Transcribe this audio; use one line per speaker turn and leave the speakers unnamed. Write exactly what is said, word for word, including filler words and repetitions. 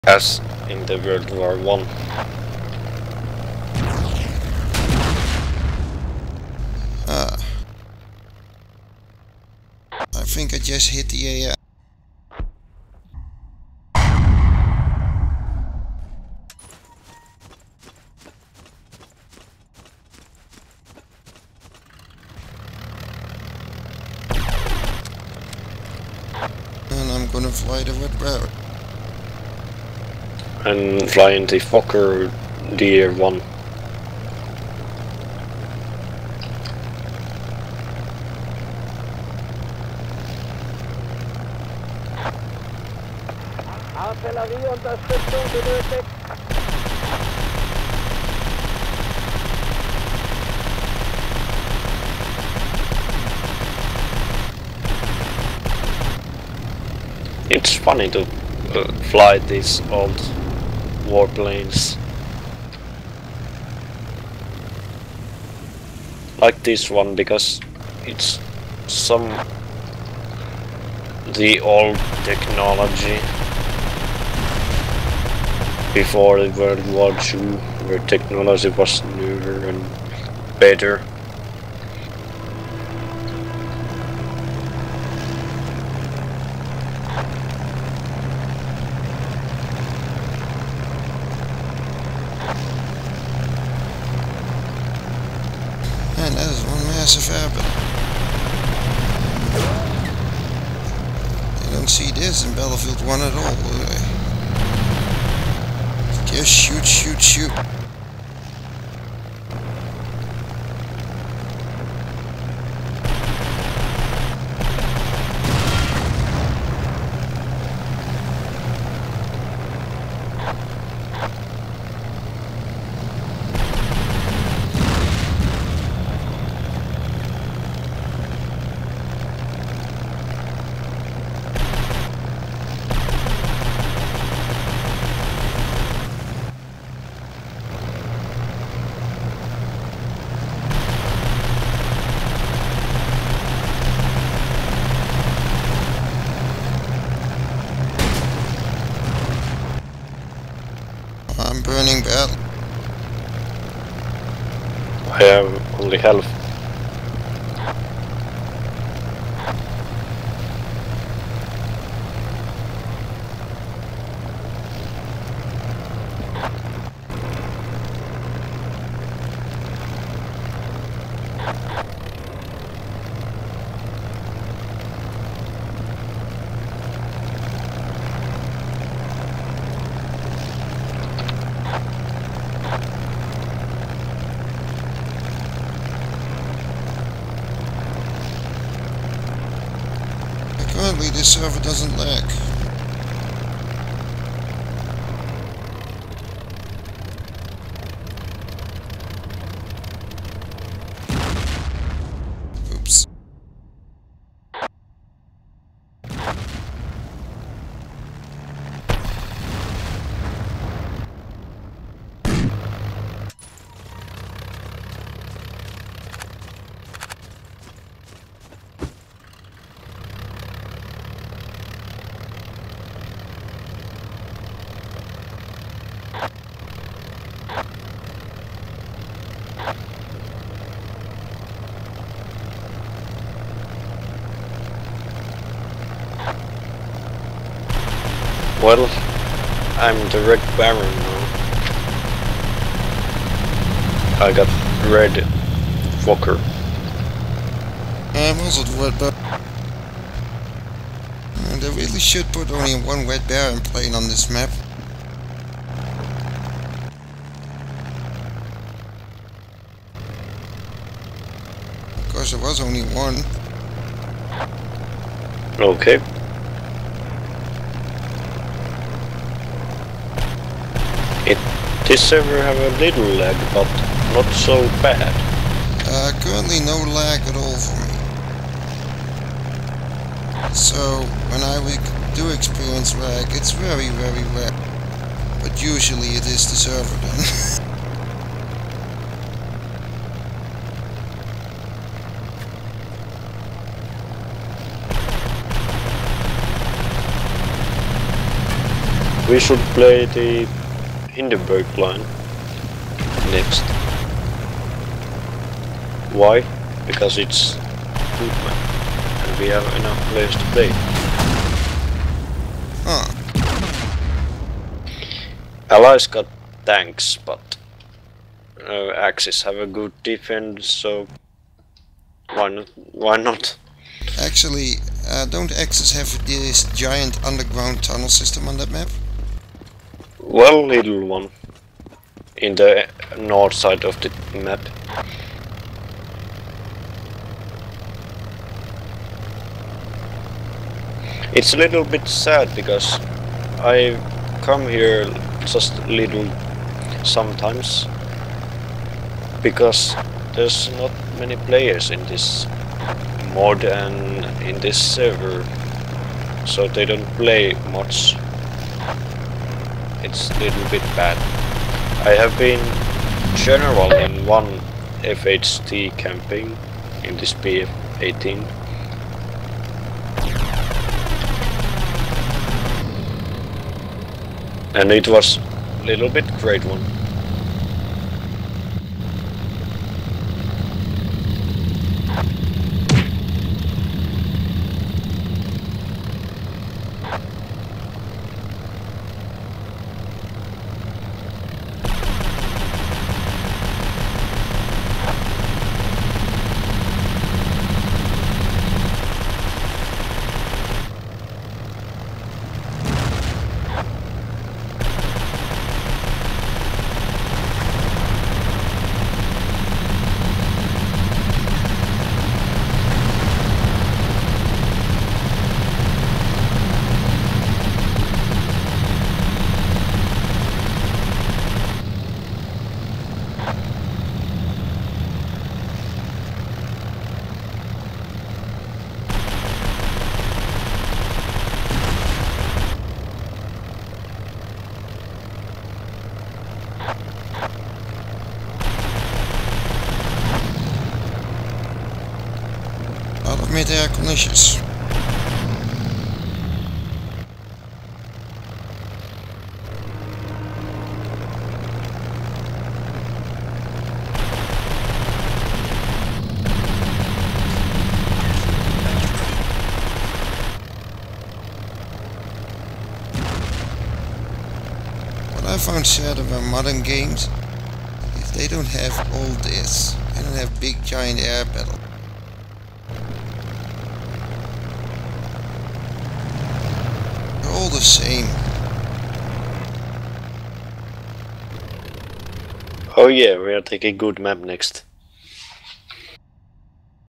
as in the World War One.
Ah. I think I just hit the A I. And I'm gonna fly the red barrel.
And flying the Fokker D R one.
Artillerieunterstützung benötigt.
It's funny to uh, fly these old warplanes. Like this one, because it's some the old technology before the World War Two, where technology was newer and better.
Man, that is one massive airbattle. You don't see this in Battlefield one at all, do they? Just shoot, shoot, shoot. I'm burning battle.
I have only health.
Currently, this server doesn't lag. Oops.
Well, I'm the Red Baron now. I got Red Fokker.
I'm also the red barrel. And they really should put only one red baron plane on this map. Because there was only one.
Okay. It this server have a little lag, but not so bad.
Uh, currently no lag at all for me. So, when I do experience lag, it's very, very rare. But usually it is the server then.
We should play the Hindenburg line next. Why? Because it's good map and we have enough players to play.
Huh.
Allies got tanks, but uh, Axis have a good defense, so why not? Why not?
Actually, uh, don't Axis have this giant underground tunnel system on that map?
Well, little one in the north side of the map. It's a little bit sad because I come here just a little sometimes because there's not many players in this mod and in this server, so they don't play much. It's a little bit bad. I have been general in one F H T campaign in this P F eighteen. And it was a little bit great one.
Mid-air collisions. What I found sad about modern games is they don't have all this. They don't have big giant air battle. All the same.
Oh yeah, we are taking good map next.